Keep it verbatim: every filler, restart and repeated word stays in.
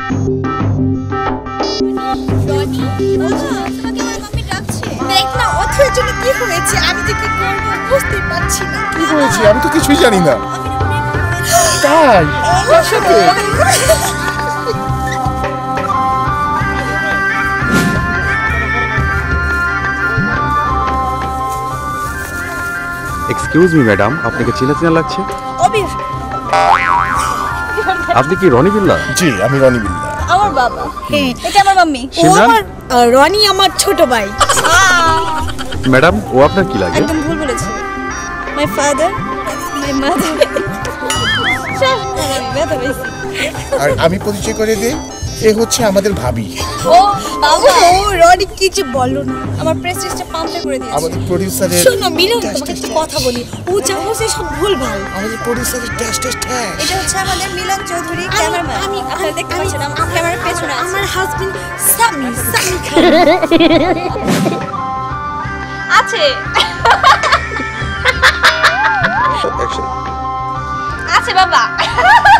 রনি, বাবা, তোমাকে আমার মাম্মি ডাকছে। দেখ না, অথের জন্য কি হয়েছে, আমি যে কি করব বুঝতে পারছি না। কি হয়েছে আমি তো কিছুই জানি না। তাই আমার সাথে এক্সকিউজ মি ম্যাডাম, আপনাকে চেনা চেনা লাগছে। অবির, আপনি কি রনি বিল্লা? জি আমি রনি বিল্লা। আমার বাবা। হ্যাঁ, এটা আমার মাম্মি। ও সিমরান? আমার আহ, রনি আমার ছোট ভাই। ম্যাডাম, ও আপনার কি লাগে? একদম ভুল বলেছো। My father, my mother. আর আমি পরিচয় করে দিই, এ হচ্ছে আমাদের ভাবি, ও বাবা, ও রনি কিছু বলো না, আমার প্রেস্টিজটা পাঞ্চার করে দিয়েছে। আমাদের প্রোডিউসারের। শোনো মিলন, তোমাকে একটা কথা বলি, ও যা বলছে সব ভুল ভাল। আমাদের প্রোডিউসারের টেস্ট টেস্ট হ্যাঁ। এটা হচ্ছে আমাদের মিলন চৌধুরী, ক্যামেরাম্যান। আমি আপনারা দেখতে পাচ্ছেন আমার ক্যামেরার পেছনে আছে আমার হাজবেন্ড সামি, সামি খান আছে। আছে বাবা।